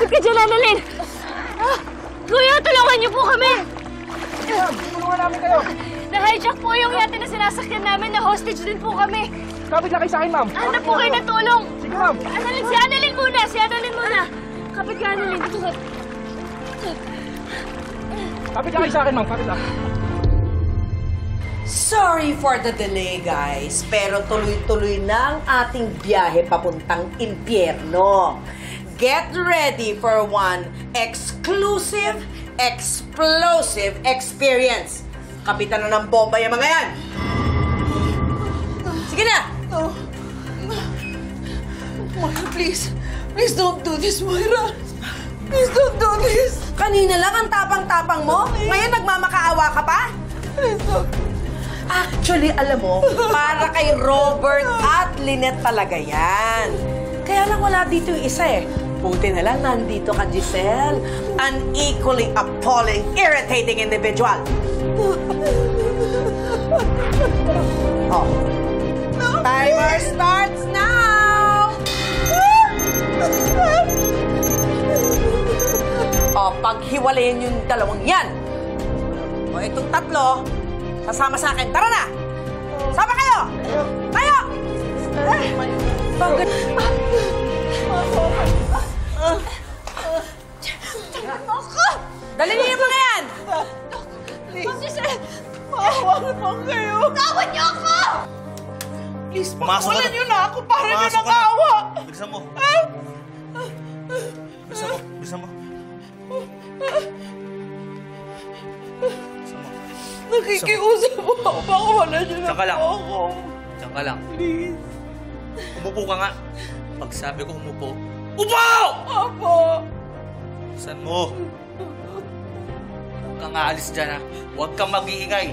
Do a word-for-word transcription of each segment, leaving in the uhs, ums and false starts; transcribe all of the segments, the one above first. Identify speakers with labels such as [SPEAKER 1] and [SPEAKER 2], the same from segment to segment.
[SPEAKER 1] Ingat ka dyan, Annalyn! Ah, Kuya, tulungan niyo po kami!
[SPEAKER 2] Ma'am, tulungan namin kayo!
[SPEAKER 1] Na-hijack po yung yate na sinasakyan namin, na hostage din po kami.
[SPEAKER 2] Kapit na kayo sa akin, ma'am.
[SPEAKER 1] Hanap po kayo ng tulong.
[SPEAKER 2] Sige, ma'am.
[SPEAKER 1] Annalyn, si Annalyn muna, si Annalyn muna. Kapit ka, Annalyn. Dito ka.
[SPEAKER 2] Kapit na kayo sa akin, ma'am. Kapit na.
[SPEAKER 3] Sorry for the delay, guys. Pero tuloy-tuloy na ang ating biyahe papuntang impyerno. Get ready for one exclusive, explosive experience. Kapitan na ng bomba yung mga yan. Sige na!
[SPEAKER 4] No. Moira, please. Please don't do this, Moira. Please don't do this.
[SPEAKER 3] Kanina lang ang tapang-tapang mo. Ngayon nagmamakaawa ka pa?
[SPEAKER 4] Please don't.
[SPEAKER 3] Actually, alam mo, para kay Robert at Lynette talaga yan. Kaya lang wala dito yung isa eh. Buti na lang nandito ka, Giselle. An equally appalling, irritating individual. Oh. Timer starts now! Oh, paghiwalayin yung dalawang yan. O, itong tatlo, kasama sa akin. Tara na! Sama kayo! Kayo! Bakit? Dali niyo yung mga yan!
[SPEAKER 4] Please. Maawa naman kayo.
[SPEAKER 1] Tawad niyo ako!
[SPEAKER 4] Please,
[SPEAKER 5] Pumasok
[SPEAKER 4] pagkulan
[SPEAKER 5] ka na.
[SPEAKER 4] niyo na ako para niyo
[SPEAKER 5] Pumasok ka na.
[SPEAKER 4] nakaawa.
[SPEAKER 5] Bilisan mo.
[SPEAKER 4] Ah!
[SPEAKER 5] Bilisan mo. Bilisan mo. Bilisan mo.
[SPEAKER 4] Nakikiusap mo ako. Baka wala niyo na
[SPEAKER 5] Diyan ka lang.
[SPEAKER 4] ako.
[SPEAKER 5] Diyan ka lang.
[SPEAKER 4] Please.
[SPEAKER 5] Umupo ka nga. Pag sabi ko umupo, upo!
[SPEAKER 4] Apo.
[SPEAKER 5] Bilisan mo. Huwag kang aalis dyan, ha? Huwag kang mag-iingay.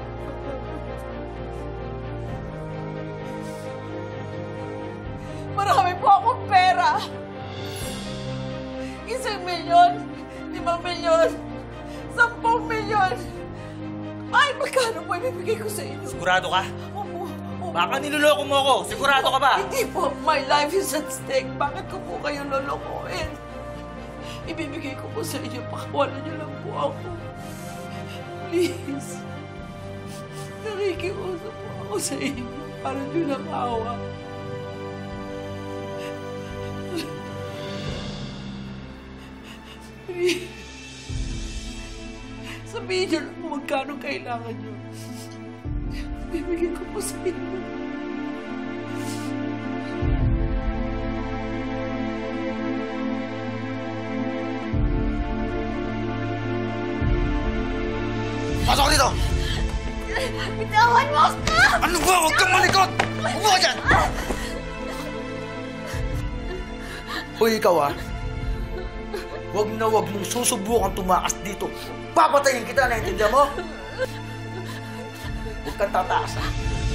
[SPEAKER 4] Marami po akong pera. Isang milyon, limang milyon, sampung milyon. Ay, magkano po ibibigay ko sa inyo?
[SPEAKER 5] Sigurado ka?
[SPEAKER 4] Opo, opo.
[SPEAKER 5] Baka niloloko mo ako. Sigurado ka ba?
[SPEAKER 4] Hindi po. My life is at stake. Bakit ko po kayo lolokohin? Ibibigay ko po sa inyo. Pakawalan niyo lang po ako. Please. Nakikiusap po ako sa inyo. Para niyo lang awa. Please. Sabihin niyo lang kung magkano kailangan niyo. Bibigyan ko po sa inyo.
[SPEAKER 5] Pasok ka dito!
[SPEAKER 1] Bitawan mo ako!
[SPEAKER 5] Ano ba? Huwag kang malikot! Upo ka dyan!
[SPEAKER 6] Hoy, ikaw ah. Huwag na huwag mong susubukan tumakas dito. Papatayin kita, naiintindihan mo? Huwag kang tataas ah.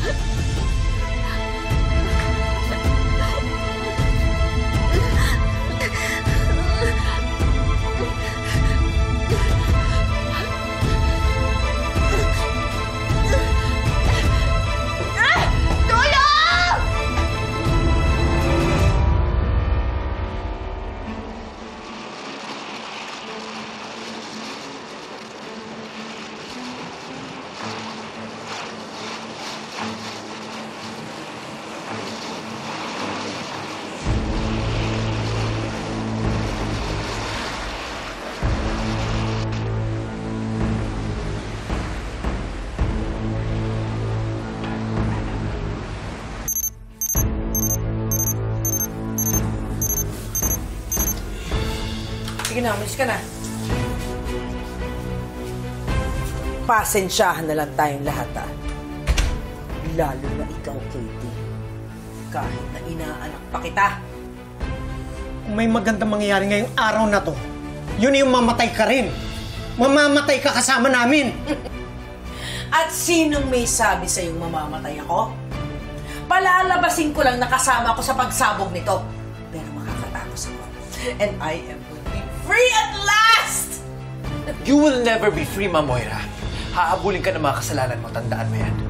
[SPEAKER 3] Sige na, umalis ka na. Pasensyahan na lang tayong lahat, ah. Lalo na ikaw, Katie. Kahit na inaanak pa kita.
[SPEAKER 7] Kung may magandang mangyayari ngayong araw na to, yun yung mamatay ka rin. Mamamatay ka kasama namin.
[SPEAKER 3] At sinong may sabi sa'yong mamamatay ako? Palalabasin ko lang nakasama ko sa pagsabog nito. Pero makakatapos ako. And I am going to be free at last!
[SPEAKER 6] You will never be free, Ma Moira. Hahabulin ka ng mga kasalanan mo, tandaan mo yan.